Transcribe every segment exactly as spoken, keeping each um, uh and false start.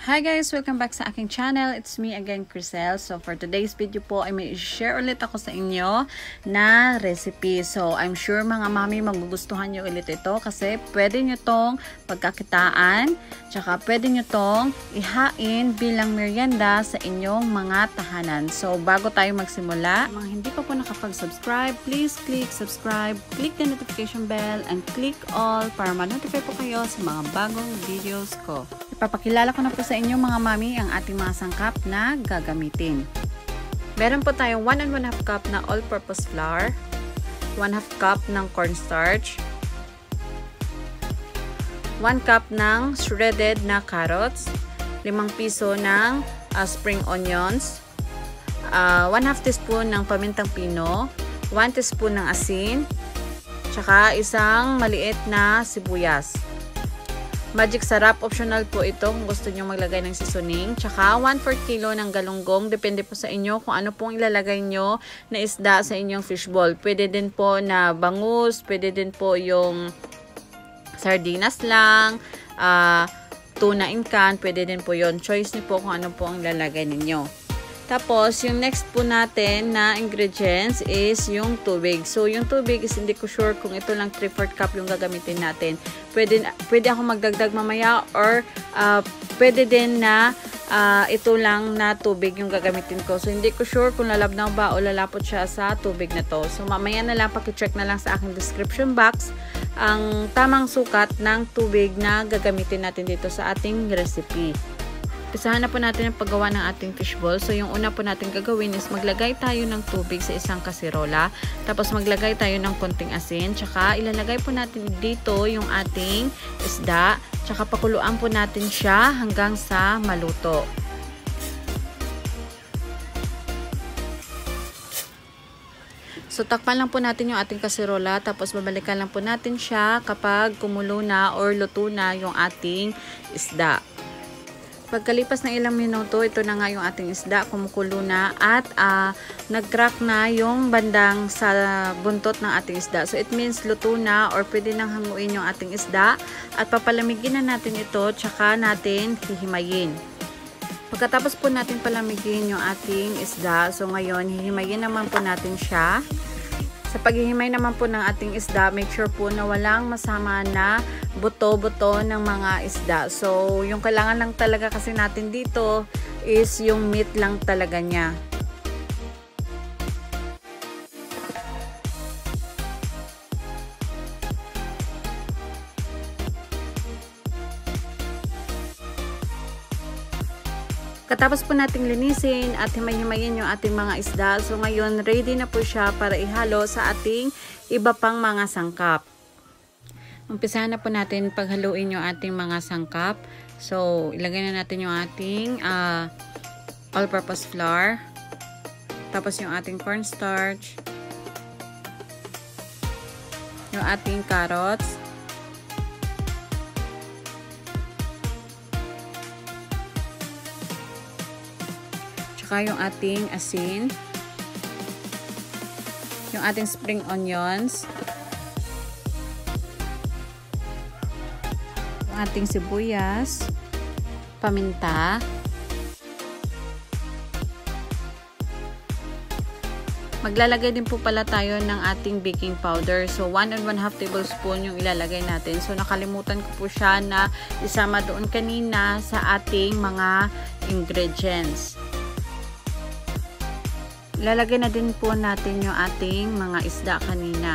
Hi guys! Welcome back sa aking channel. It's me again, Crisel. So for today's video po ay may share ulit ako sa inyo na recipe. So I'm sure mga mami magugustuhan nyo ulit ito kasi pwede nyo tong pagkakitaan, tsaka pwede nyo tong ihain bilang merienda sa inyong mga tahanan. So bago tayo magsimula, mga hindi pa po nakapag-subscribe, please click subscribe, click the notification bell, and click all para ma-notify po kayo sa mga bagong videos ko. Ipapakilala ko na po sa inyo mga mami ang ating mga sangkap na gagamitin. Meron po tayong one and one half cup na all-purpose flour, one half cup ng cornstarch, one cup ng shredded na carrots, limang piso ng uh, spring onions, uh, one half teaspoon ng pamintang pino, one teaspoon ng asin, tsaka isang maliit na sibuyas. Magic sarap, optional po ito kung gusto nyo maglagay ng seasoning. Tsaka one fourth kilo ng galunggong. Depende po sa inyo kung ano pong ilalagay nyo na isda sa inyong fishball. Pwede din po na bangus, pwede din po yung sardinas lang, uh, tuna in can, pwede din po yon. Choice nyo po kung ano po ang ilalagay ninyo. Tapos, yung next po natin na ingredients is yung tubig. So, yung tubig is hindi ko sure kung ito lang three fourth cup yung gagamitin natin. Pwede, pwede ako magdagdag mamaya or uh, pwede din na uh, ito lang na tubig yung gagamitin ko. So, hindi ko sure kung lalabnaw ba o lalapot siya sa tubig na to. So, mamaya na lang, pakicheck na lang sa aking description box ang tamang sukat ng tubig na gagamitin natin dito sa ating recipe. Isahan na po natin ang paggawa ng ating fishball. So, yung una po natin gagawin is maglagay tayo ng tubig sa isang kasirola. Tapos, maglagay tayo ng konting asin. Tsaka, ilalagay po natin dito yung ating isda. Tsaka, pakuluan po natin siya hanggang sa maluto. So, takpan lang po natin yung ating kasirola. Tapos, babalikan lang po natin siya kapag kumulo na or luto na yung ating isda. Pagkalipas ng ilang minuto, ito na nga yung ating isda, kumukulo na at uh, nag-crack na yung bandang sa buntot ng ating isda. So, it means luto na or pwede nang hanguin yung ating isda at papalamigin na natin ito, tsaka natin hihimayin. Pagkatapos po natin palamigin yung ating isda, so ngayon, hihimayin naman po natin siya. Sa paghihimay naman po ng ating isda, make sure po na walang masama na buto-buto ng mga isda. So, yung kailangan lang talaga kasi natin dito is yung meat lang talaga niya. Katapos po nating linisin at himay-himayin yung ating mga isda. So ngayon, ready na po siya para ihalo sa ating iba pang mga sangkap. Umpisahan na po natin paghaluin yung ating mga sangkap. So, ilagay na natin yung ating uh, all-purpose flour. Tapos yung ating cornstarch. Yung ating carrots. Yung ating asin, yung ating spring onions, yung ating sibuyas, paminta, maglalagay din po pala tayo ng ating baking powder. So, one and one half tablespoon yung ilalagay natin. So, nakalimutan ko po siya na isama doon kanina sa ating mga ingredients. Lalagay na din po natin yung ating mga isda kanina.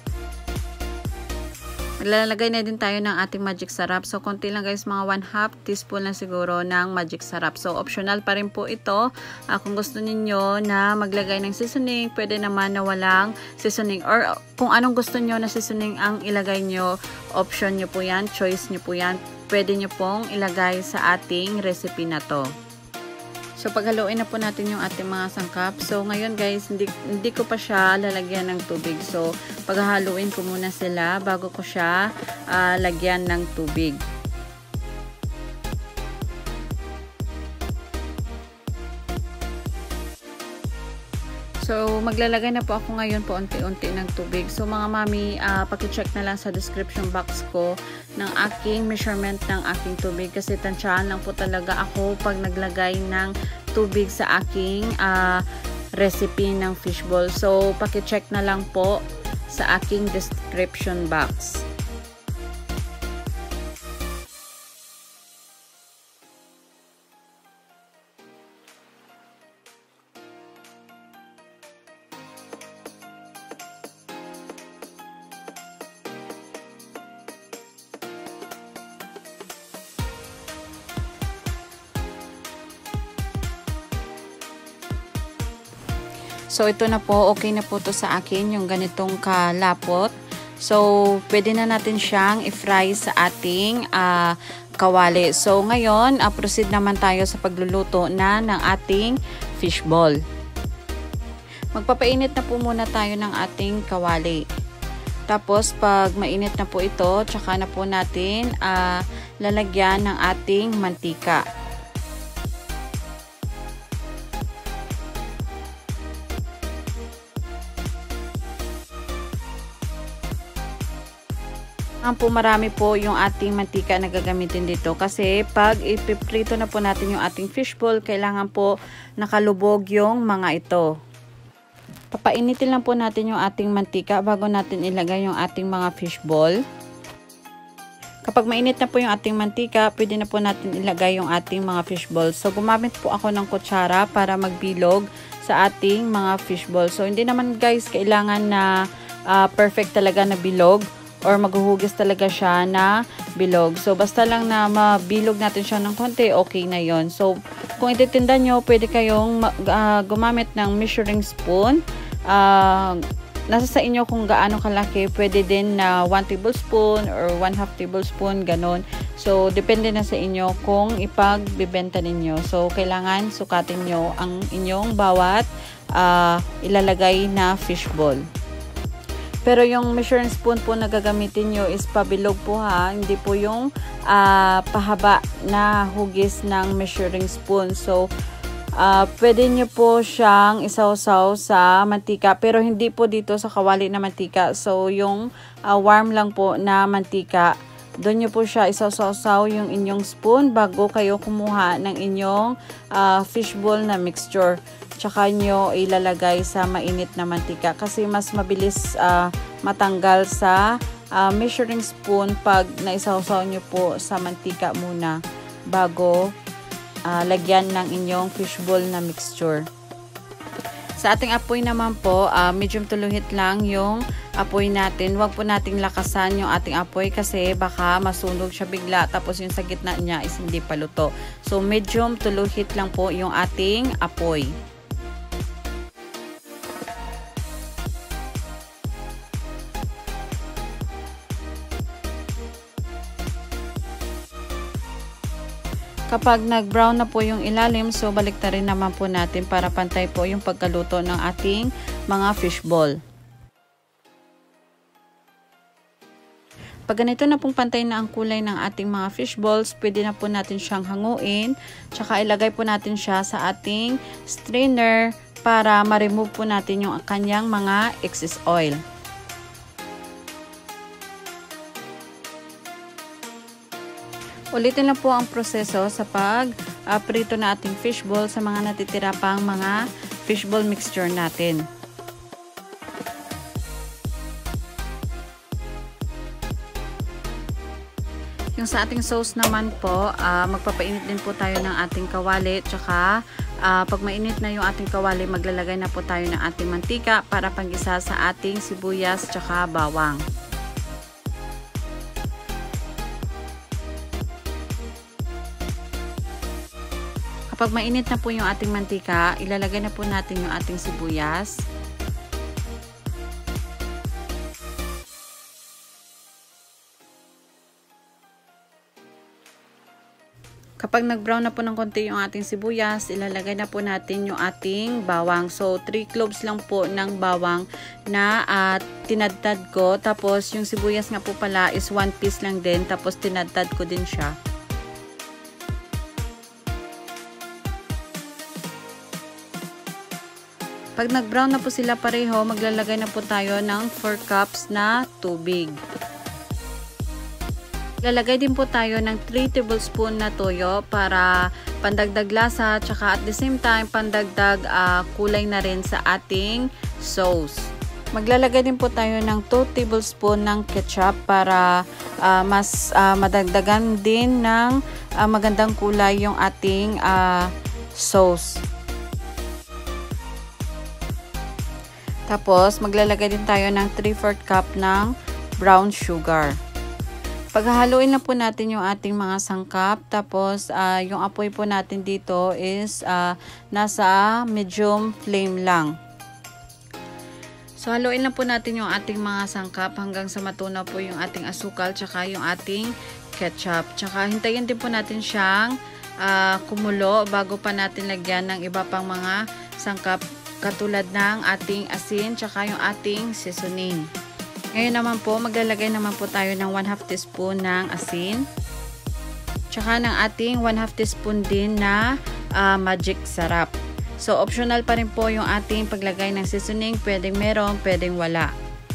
Lalagay na din tayo ng ating magic sarap. So, konti lang guys, mga one half teaspoon lang siguro ng magic sarap. So, optional pa rin po ito. Uh, kung gusto niyo na maglagay ng seasoning, pwede naman na walang seasoning. Or kung anong gusto niyo na seasoning ang ilagay nyo, option nyo po yan, choice nyo po yan. Pwede nyo pong ilagay sa ating recipe na to. So, paghaluin na po natin yung ating mga sangkap. So, ngayon guys, hindi, hindi ko pa siya lalagyan ng tubig. So, paghahaluin ko muna sila bago ko siya uh, lagyan ng tubig. So, So, maglalagay na po ako ngayon po unti-unti ng tubig. So, mga mami, uh, paki-check na lang sa description box ko ng aking measurement ng aking tubig. Kasi tansyahan lang po talaga ako pag naglagay ng tubig sa aking uh, recipe ng fishball. So, paki-check na lang po sa aking description box. So, ito na po, okay na po to sa akin, yung ganitong kalapot. So, pwede na natin siyang i-fry sa ating uh, kawali. So, ngayon, uh, proceed naman tayo sa pagluluto na ng ating fishball. Magpapainit na po muna tayo ng ating kawali. Tapos, pag mainit na po ito, tsaka na po natin uh, lalagyan ng ating mantika. Ang po marami po yung ating mantika na gagamitin dito kasi pag ipiprito na po natin yung ating fishball, kailangan po nakalubog yung mga ito. Papainitin lang po natin yung ating mantika bago natin ilagay yung ating mga fishball. Kapag mainit na po yung ating mantika, pwede na po natin ilagay yung ating mga fishball. So, gumamit po ako ng kutsara para magbilog sa ating mga fishball. So, hindi naman guys kailangan na uh, perfect talaga na bilog or maghuhugis talaga siya na bilog. So, basta lang na mabilog natin siya ng konti, okay na yon. So, kung ititinda nyo, pwede kayong uh, gumamit ng measuring spoon. Uh, nasa sa inyo kung gaano kalaki. Pwede din na one tablespoon or one half tablespoon, ganon. So, depende na sa inyo kung ipagbibenta ninyo. So, kailangan sukatin nyo ang inyong bawat uh, ilalagay na fishball. Pero yung measuring spoon po na gagamitin nyo is pabilog po ha. Hindi po yung uh, pahaba na hugis ng measuring spoon. So, uh, pwede nyo po siyang isawsaw sa mantika. Pero hindi po dito sa kawali na mantika. So, yung uh, warm lang po na mantika. Doon nyo po siya isawsaw yung inyong spoon bago kayo kumuha ng inyong uh, fishball na mixture. Tsaka nyo ilalagay sa mainit na mantika kasi mas mabilis uh, matanggal sa uh, measuring spoon pag naisawsaw nyo po sa mantika muna bago uh, lagyan ng inyong fishball na mixture. Sa ating apoy naman po, uh, medium to low heat lang yung apoy natin. Huwag po nating lakasan yung ating apoy kasi baka masunog siya bigla tapos yung sa gitna niya is hindi pa luto. So medium to low heat lang po yung ating apoy. Kapag nag-brown na po yung ilalim, so balik na rin naman po natin para pantay po yung pagkaluto ng ating mga fishball. Pag ganito na pong pantay na ang kulay ng ating mga fishballs, pwede na po natin siyang hanguin. Tsaka ilagay po natin siya sa ating strainer para ma-remove po natin yung kanyang mga excess oil. Ulitin lang po ang proseso sa pag-prito uh, na ating fishball sa mga natitira pang mga fishball mixture natin. Yung sa ating sauce naman po, uh, magpapainit din po tayo ng ating kawali. Tsaka uh, pag mainit na yung ating kawali, maglalagay na po tayo ng ating mantika para panggisa sa ating sibuyas tsaka bawang. Kapag mainit na po yung ating mantika, ilalagay na po natin yung ating sibuyas. Kapag nag-brown na po ng konti yung ating sibuyas, ilalagay na po natin yung ating bawang. So, three cloves lang po ng bawang na uh, tinadtad ko. Tapos, yung sibuyas nga po pala is one piece lang din. Tapos, tinadtad ko din siya. Pag nag-brown na po sila pareho, maglalagay na po tayo ng four cups na tubig. Lalagay din po tayo ng three tablespoon na toyo para pandagdag lasa, tsaka at the same time pandagdag uh, kulay na rin sa ating sauce. Maglalagay din po tayo ng two tablespoon ng ketchup para uh, mas uh, madagdagan din ng uh, magandang kulay yung ating uh, sauce. Tapos, maglalagay din tayo ng three fourths cup ng brown sugar. Paghahaluin na po natin yung ating mga sangkap. Tapos, uh, yung apoy po natin dito is uh, nasa medium flame lang. So, haluin na po natin yung ating mga sangkap hanggang sa matunaw po yung ating asukal tsaka yung ating ketchup. Tsaka, hintayin din po natin siyang uh, kumulo bago pa natin lagyan ng iba pang mga sangkap katulad ng ating asin tsaka yung ating seasoning. Ngayon naman po, maglalagay naman po tayo ng one half teaspoon ng asin. Tsaka ng ating one half teaspoon din na uh, magic sarap. So, optional pa rin po yung ating paglagay ng seasoning. Pwedeng meron, pwedeng wala.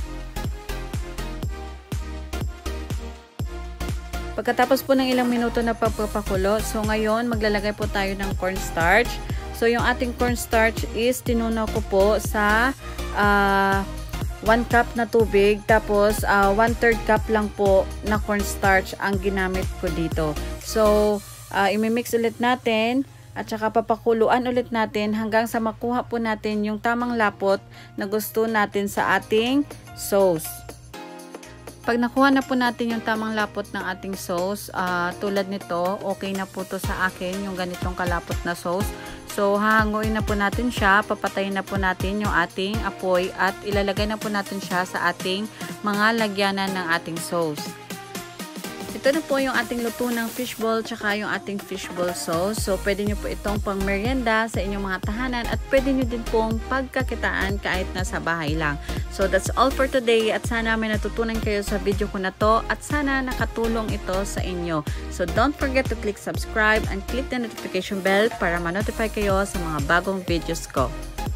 Pagkatapos po ng ilang minuto na pagpapakulo, so ngayon maglalagay po tayo ng cornstarch. So, yung ating cornstarch is tinunaw ko po sa uh, one cup na tubig. Tapos, uh, one third cup lang po na cornstarch ang ginamit ko dito. So, uh, imimix ulit natin at saka papakuluan ulit natin hanggang sa makuha po natin yung tamang lapot na gusto natin sa ating sauce. Pag nakuha na po natin yung tamang lapot ng ating sauce, uh, tulad nito, okay na po to sa akin, yung ganitong kalapot na sauce. So, hahanguin na po natin siya, papatayin na po natin yung ating apoy at ilalagay na po natin siya sa ating mga lagyanan ng ating sauce. Ito na po yung ating luto ng fishball tsaka yung ating fishball sauce. So, pwede nyo po itong pang merienda sa inyong mga tahanan at pwede nyo din pong pagkakitaan kahit nasa bahay lang. So, that's all for today at sana may natutunan kayo sa video ko na to at sana nakatulong ito sa inyo. So, don't forget to click subscribe and click the notification bell para ma-notify kayo sa mga bagong videos ko.